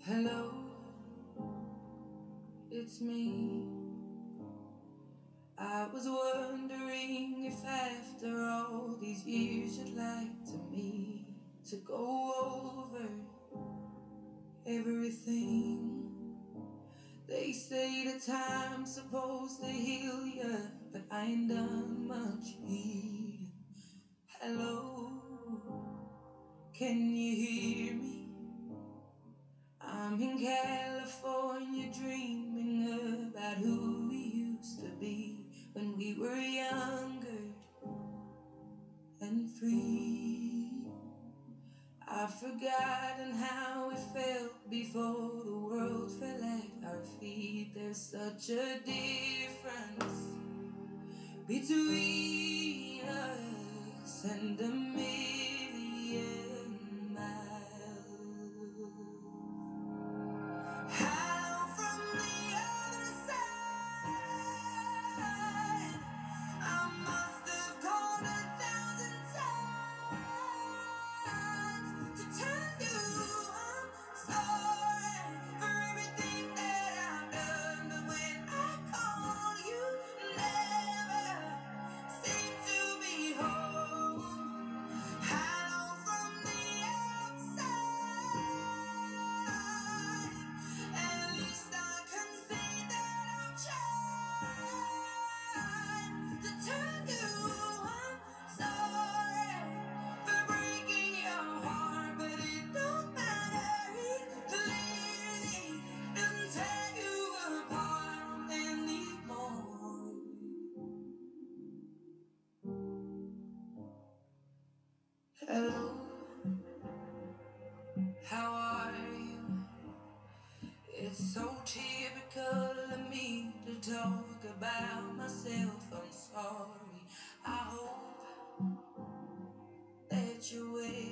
Hello, it's me. I was wondering if after all these years you'd like to me to go over everything. They say the time's supposed to heal ya, but I ain't done much healing. Hello, can you hear me? I'm in California dreaming about who we used to be when we were younger and free. I've forgotten how it felt before the world fell at our feet. There's such a difference between us and a million miles. Hello from the other side. I must have called 1,000 times to tell you I'm sorry for everything that I've done. But when I call, you never seem to be home. Hello from the outside. At least I can say that I've tried to tell you I'm sorry for breaking your heart, but it don't matter. It clearly doesn't tear you apart anymore. Hello, how are you? It's so typical of me to talk about myself. I'm sorry. I hope that you're well.